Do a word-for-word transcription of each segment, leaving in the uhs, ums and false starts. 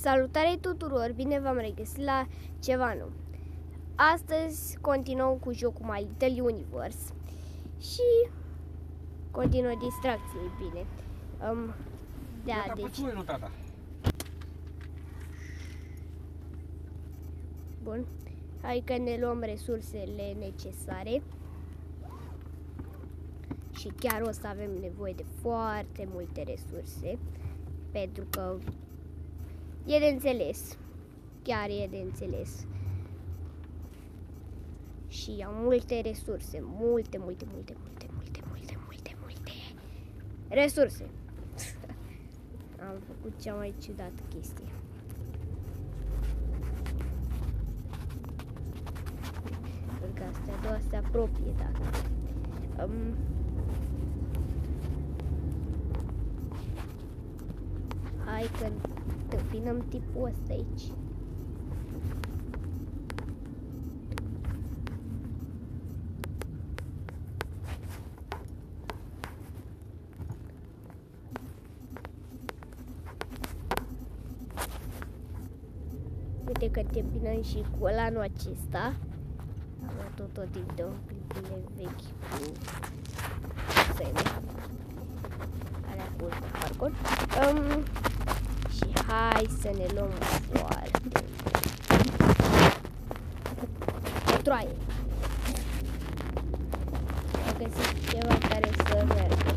Salutare tuturor, bine v-am regăsit la ceva nou. Astăzi continuăm cu jocul My Little Universe și continuă distracției, bine. Um, da, tata, deci... nu, tata. Bun, hai că ne luăm resursele necesare. Și chiar o să avem nevoie de foarte multe resurse, pentru că e de înțeles, chiar e de înțeles. Și am multe resurse, multe, multe, multe, multe, multe, multe, multe, multe resurse. Am făcut cea mai ciudată chestie. Cred că astea două se apropie, dacă... Um, Hai că întâmpinăm tipul ăsta aici. Uite că te împinăm și cu ălanul acesta. Am luat tot din două clipile vechi cu semne. Alea cu parcur. Um, Și hai să ne luăm foarte o troaie. Am găsit ceva care să meargă.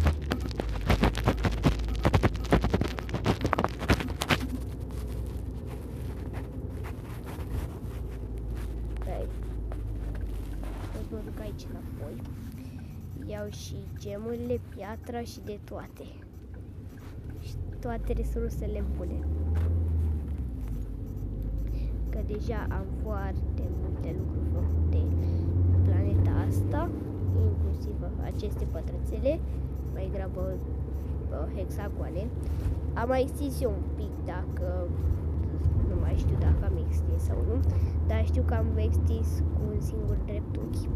Hai. Mă duc aici înapoi. Iau și gemurile, piatra și de toate. Toate resursele bune. Că deja am foarte multe lucruri făcute pe planeta asta, inclusiv aceste pătrățele, mai degrabă hexagoane. Am mai extins eu un pic, dacă nu mai știu dacă am extins sau nu, dar știu că am extins cu un singur dreptunghi.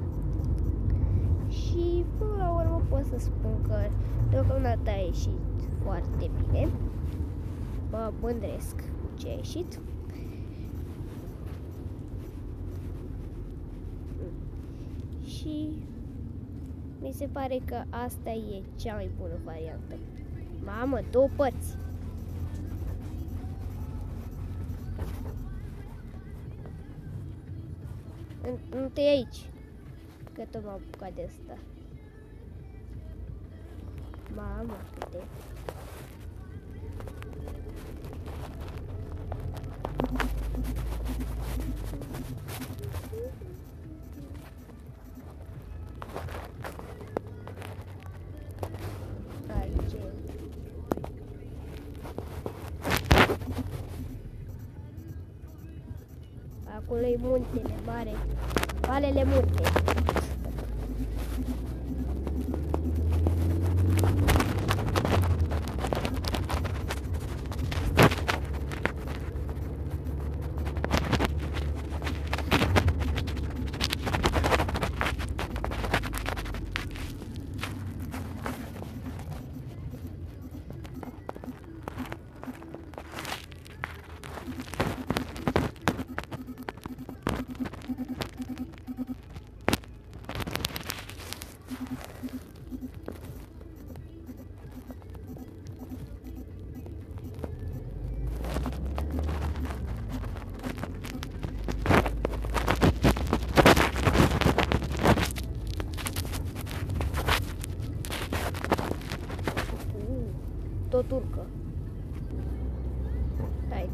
Și până la urmă pot să spun că deocamdată a ieșit foarte bine. Mă mândresc cu ce a ieșit. Și mi se pare că asta e cea mai bună variantă. Mamă, două părți. Nu te aici, că tot m-am apucat de asta. Mamă, câte... Aici. Acolo e muntele mare, Valele Munte. Tot urcă. Stai.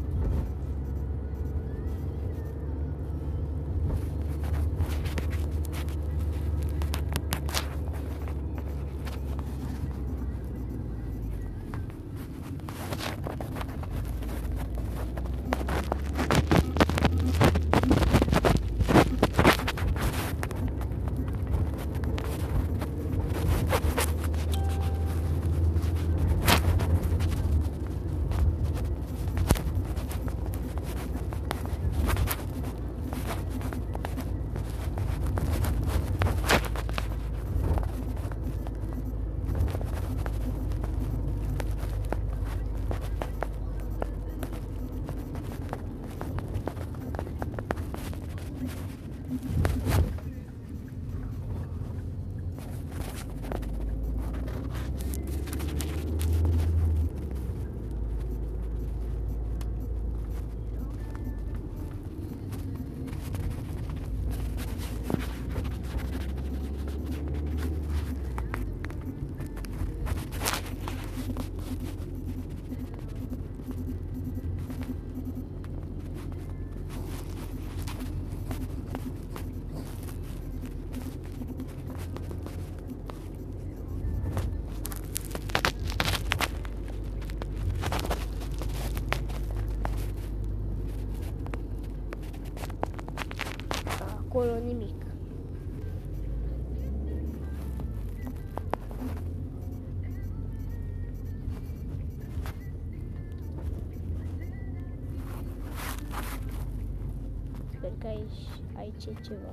aici e ceva.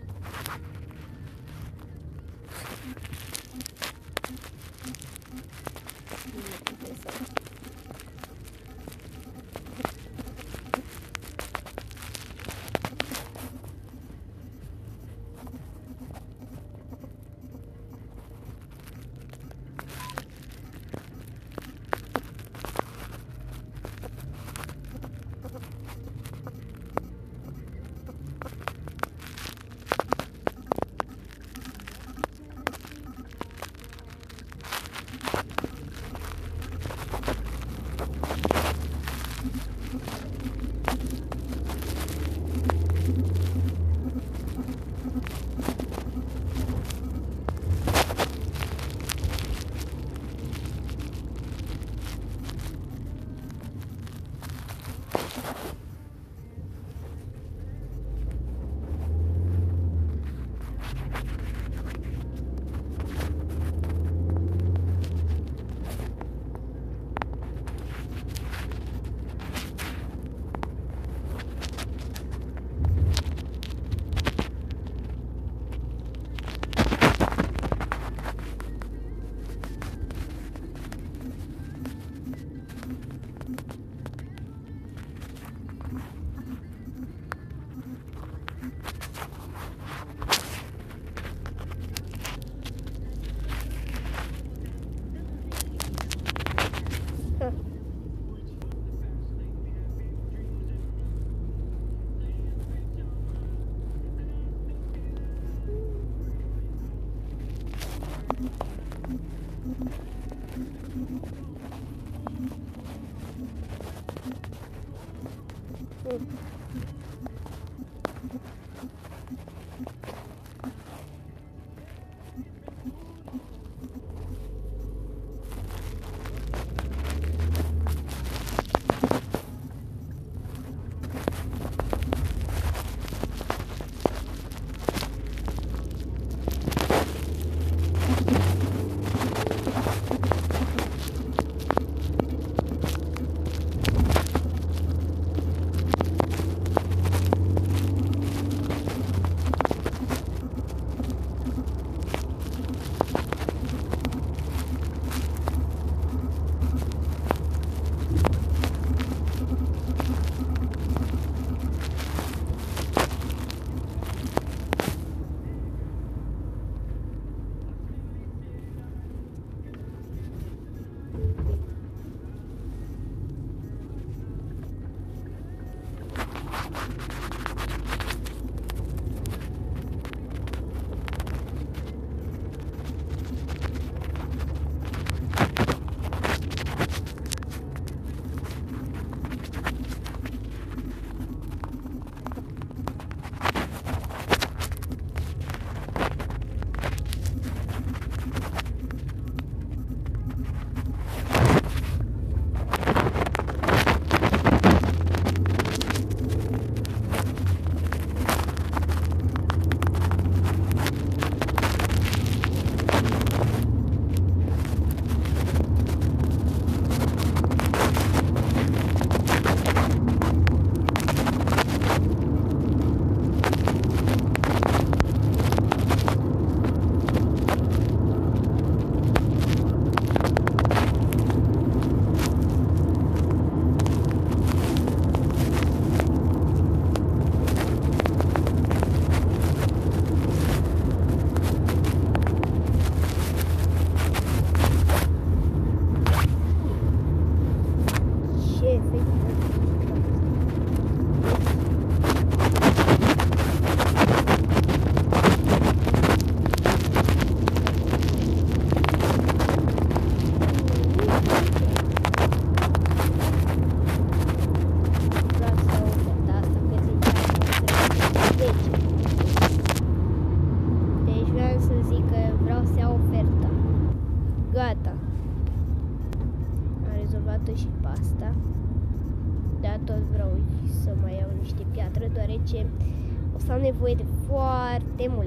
Deoarece o să am nevoie de foarte mult.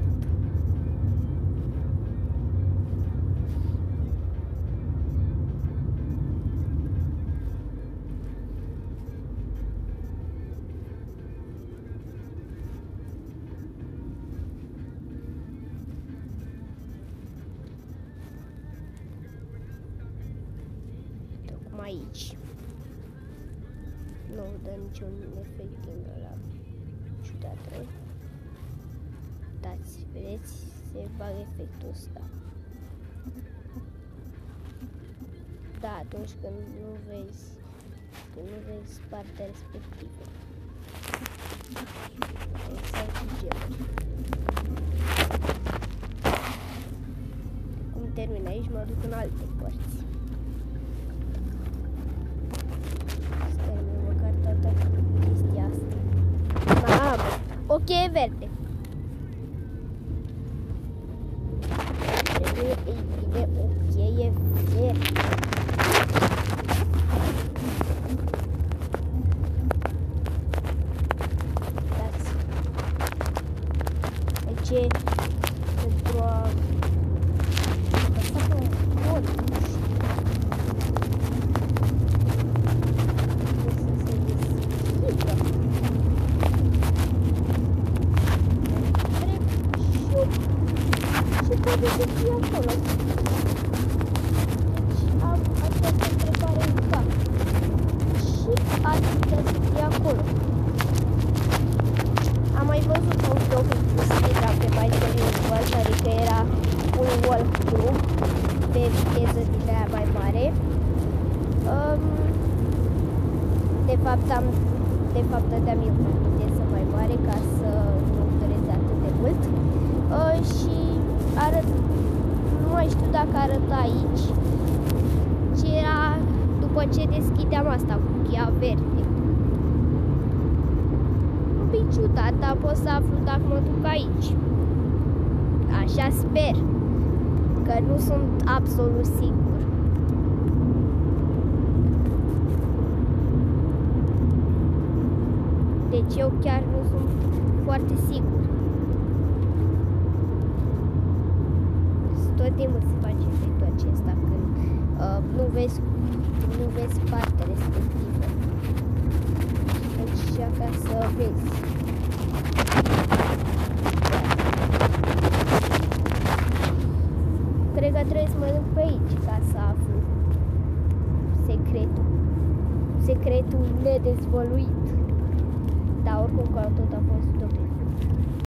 aici. Nu dă niciun efect din ăla ciudată. Dați, vedeți, se bagă efectul ăsta. Da, atunci când nu vezi, când nu vezi partea respectivă. Exact cu gemul. Cum termin aici, mă duc în alte părți. Să termin măcar toată chestia asta. Mamă, o cheie verde. Trebuie, ei bine, o cheie verde. Ce pentru a lăsa pe un cod, nu știu. Trebuie să se deschidă. Întreb și ce poate să fie acolo. Deci am această întrebare în cap. Și ar putea să fie acolo. Am mai văzut un joc pe paginile World, adică era un walkthrough pe viteză din aia mai mare. Um, de fapt am de fapt dădeam eu cu viteză mai mare ca să nu dureze atât de mult. Uh, și arăt, nu mai știu dacă arăta aici, ce era după ce deschideam asta cu cheia verde. Un pic ciudat, dar pot să aflu dacă mă duc aici. Așa sper, că nu sunt absolut sigur. Deci eu chiar nu sunt foarte sigur. Tot timpul se face efectul acesta când uh, nu vezi, nu vezi partea respectivă. Deci ca să vezi. Cred că trebuie să mă duc pe aici ca să aflu secretul. Secretul nedezvăluit. Dar oricum că tot a fost